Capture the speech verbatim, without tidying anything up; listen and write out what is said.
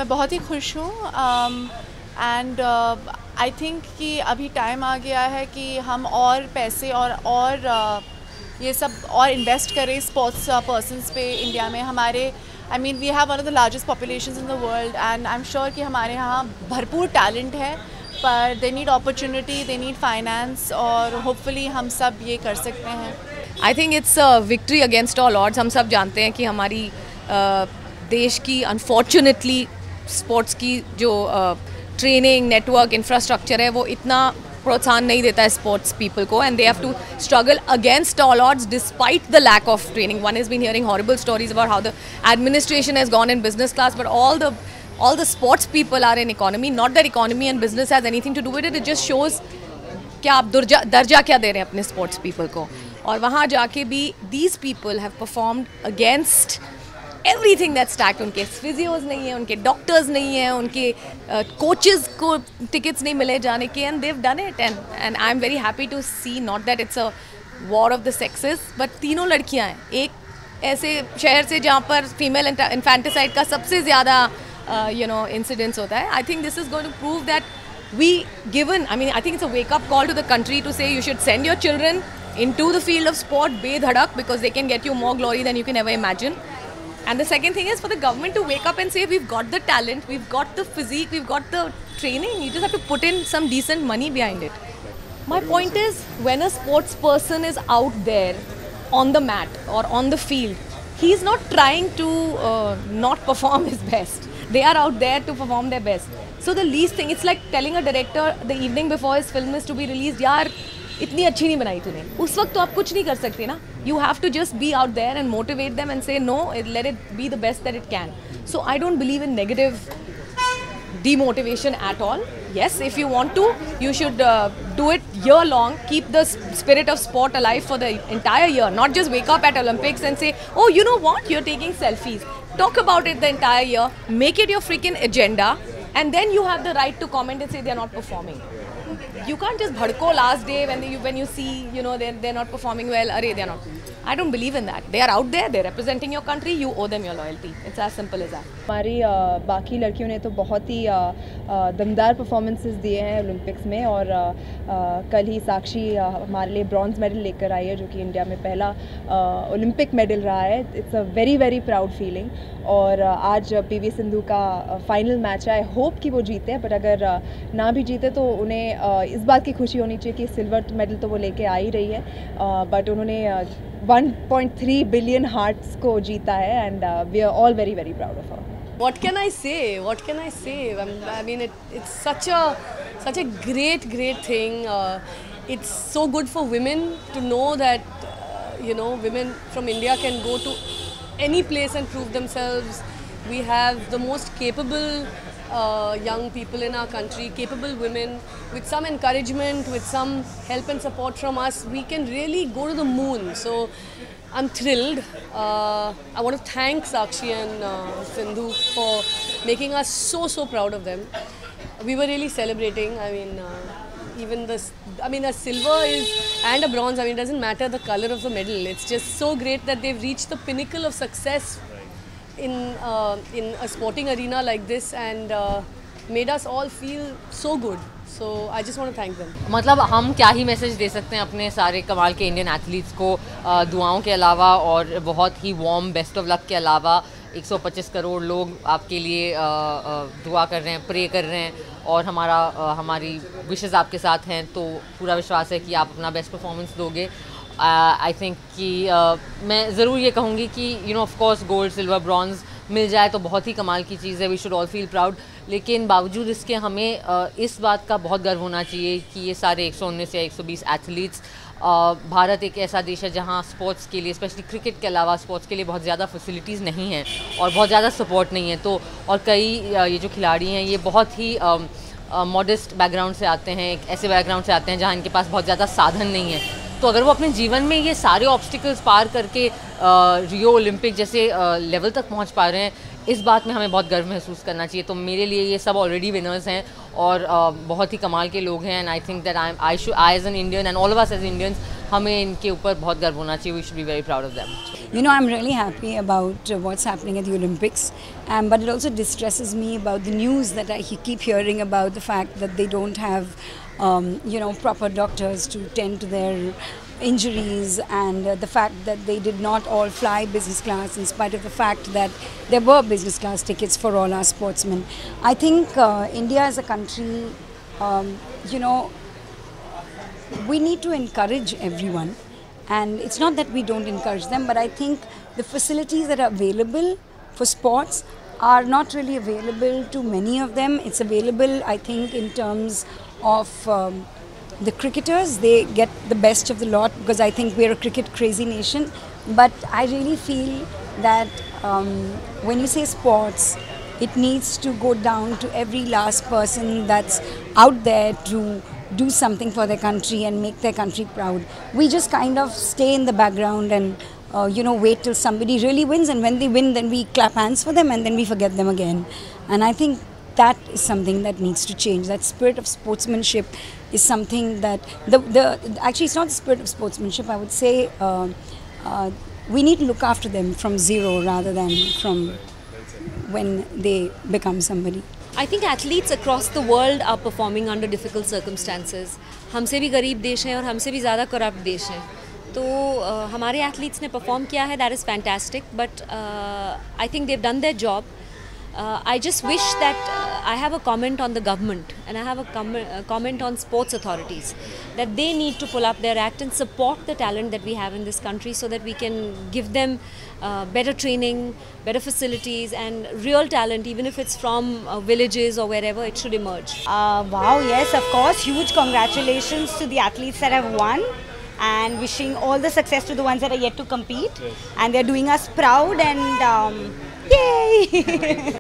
बहुत ही खुश हूँ एंड आई थिंक कि अभी टाइम आ गया है कि हम और पैसे और और uh, ये सब और इन्वेस्ट करें स्पोर्ट्स पर्सनस पे इंडिया में। हमारे I mean we have one of the largest populations in the world and I am sure कि हमारे यहाँ भरपूर टैलेंट है, पर they need opportunity, they need finance, और होपफुली हम सब ये कर सकते हैं। I think it's victory against all odds. हम सब जानते हैं कि हमारी uh, देश की अनफॉर्चुनेटली स्पोर्ट्स की जो ट्रेनिंग नेटवर्क इंफ्रास्ट्रक्चर है वो इतना प्रोत्साहन नहीं देता है स्पोर्ट्स पीपल को, and they have to struggle against all odds despite the lack of training. One has been hearing horrible stories about how the administration has gone in business class, but all the all the sports people are in economy. Not that economy and business has anything to do with it. It just shows क्या आप दर्जा दर्जा क्या दे रहे हैं अपने sports people को. और वहाँ जाके भी these people have performed against everything that stacked. उनके फिजियोज नहीं है, उनके डॉक्टर्स नहीं हैं, उनके कोचेस uh, को टिकट्स नहीं मिले जाने के, and they've done it. And and I am very happy to see not that it's a war of the sexes, but तीनों लड़कियां हैं. एक ऐसे शहर से जहाँ पर फीमेल इन्फेंटिसाइड का सबसे ज़्यादा यू नो इंसिडेंट्स होता है. I think this is going to prove that we given, I mean I think it's a wake up call to the country to say you should send your children into the field of sport bedhadak, because they can get you more glory than you can ever imagine. And the second thing is for the government to wake up and say we've got the talent, we've got the physique, we've got the training, you just have to put in some decent money behind it. My point is, when a sports person is out there on the mat or on the field, he's not trying to uh, not perform his best. They are out there to perform their best. So the least thing, it's like telling a director the evening before his film is to be released, yaar इतनी अच्छी नहीं बनाई तूने. उस वक्त तो आप कुछ नहीं कर सकते ना. You have to just be out there and motivate them and say no, let it be the best that it can. So I don't believe in negative demotivation at all. Yes, if you want to, you should uh, do it year long. Keep the spirit of sport alive for the entire year. Not just wake up at Olympics and say, oh, you know what, you're taking selfies. Talk about it the entire year. Make it your freaking agenda. And then you have the right to comment and say they're not performing. You can't just bhadko last day when you when you see, you know, they're, they're not performing well. Arey, they're not. I don't believe in that. They are out there, they're representing your country, you owe them your loyalty. It's as simple as that. हमारी बाकी लड़कियों ने तो बहुत ही दमदार performances दिए हैं Olympics में, और आ, आ, कल ही साक्षी हमारे लिए ब्रॉन्ज मेडल लेकर आई है, जो कि इंडिया में पहला ओलंपिक मेडल रहा है. It's a very very proud feeling. और आज पीवी सिंधु का फाइनल मैच है. आई होप कि वो जीते, बट अगर ना भी जीते तो उन्हें इस बात की खुशी होनी चाहिए कि सिल्वर मेडल तो वो लेके आ ही रही है, बट उन्होंने one point three billion hearts को जीता है, and uh, we are all very very proud of her. What can I say? What can I say? I'm, I mean, it, it's such a such a great great thing. Uh, it's so good for women to know that uh, you know, women from India can go to any place and prove themselves. We have the most capable uh, young people in our country, capable women. With some encouragement, with some help and support from us, we can really go to the moon. So I'm thrilled. Uh, I want to thank Sakshi and uh, Sindhu for making us so so proud of them. We were really celebrating. I mean, uh, even the, I mean, a silver is and a bronze. I mean, it doesn't matter the color of the medal. It's just so great that they've reached the pinnacle of success in uh, in a sporting arena like this, and uh, made us all feel so good. So I just want to thank them. मतलब हम क्या ही message दे सकते हैं अपने सारे कमाल के Indian athletes को, दुआओं के अलावा और बहुत ही वार्म बेस्ट ऑफ लक के अलावा. एक सौ पच्चीस करोड़ लोग आपके लिए दुआ कर रहे हैं, प्रे कर रहे हैं, और हमारा हमारी विशेस आपके साथ हैं. तो पूरा विश्वास है कि आप अपना बेस्ट परफॉर्मेंस दोगे. आई थिंक कि uh, मैं ज़रूर ये कहूँगी कि you know of course gold silver bronze मिल जाए तो बहुत ही कमाल की चीज़ है. We should all feel proud. लेकिन बावजूद इसके हमें uh, इस बात का बहुत गर्व होना चाहिए कि ये सारे एक सौ उन्नीस या एक सौ बीस एथलीट्स, भारत एक ऐसा देश है जहाँ स्पोर्ट्स के लिए, स्पेशली क्रिकेट के अलावा स्पोर्ट्स के लिए बहुत ज़्यादा फैसिलिटीज़ नहीं हैं और बहुत ज़्यादा सपोर्ट नहीं है. तो और कई uh, ये जो खिलाड़ी हैं ये बहुत ही मॉडेस्ट uh, बैकग्राउंड से आते हैं, एक ऐसे बैकग्राउंड से आते हैं जहाँ इनके पास बहुत ज़्यादा साधन नहीं है. तो अगर वो अपने जीवन में ये सारे ऑब्स्टिकल्स पार करके रियो ओलंपिक जैसे लेवल तक पहुंच पा रहे हैं, इस बात में हमें बहुत गर्व महसूस करना चाहिए. तो मेरे लिए ये सब ऑलरेडी विनर्स हैं और uh, बहुत ही कमाल के लोग हैं. And I think that I I should I as an Indian and all of us as Indians हमें इनके ऊपर बहुत गर्व होना चाहिए. We should be very proud of them. You know, I'm really happy about uh, what's happening at the Olympics, um, but it also distresses me about the news that I he- keep hearing about the fact that they don't have, um, you know, proper doctors to tend to their injuries, and uh, the fact that they did not all fly business class in spite of the fact that there were business class tickets for all our sportsmen. I think uh, India as a country, um, you know, we need to encourage everyone. And it's not that we don't encourage them, but I think the facilities that are available for sports are not really available to many of them. It's available, I think, in terms of um, the cricketers. They get the best of the lot because I think we're a cricket crazy nation. But I really feel that um, when you say sports, it needs to go down to every last person that's out there to do something for their country and make their country proud. We just kind of stay in the background and uh, you know, wait till somebody really wins, and when they win, then we clap hands for them and then we forget them again. And I think that is something that needs to change. That spirit of sportsmanship is something that the the actually it's not the spirit of sportsmanship. I would say uh, uh, we need to look after them from zero rather than from when they become somebody. I think athletes across the world are performing under difficult circumstances. हमसे भी गरीब देश हैं और हमसे भी ज़्यादा corrupt देश हैं. तो uh, हमारे athletes ने perform किया है, that is fantastic. But uh, I think they've done their job. Uh, I just wish that uh, I have a comment on the government and I have a, com a comment on sports authorities, that they need to pull up their act and support the talent that we have in this country so that we can give them uh, better training, better facilities and real talent, even if it's from uh, villages or wherever, it should emerge. Uh, wow, yes, of course. Huge congratulations to the athletes that have won, and wishing all the success to the ones that are yet to compete. Yes. And they're doing us proud, and um, yay!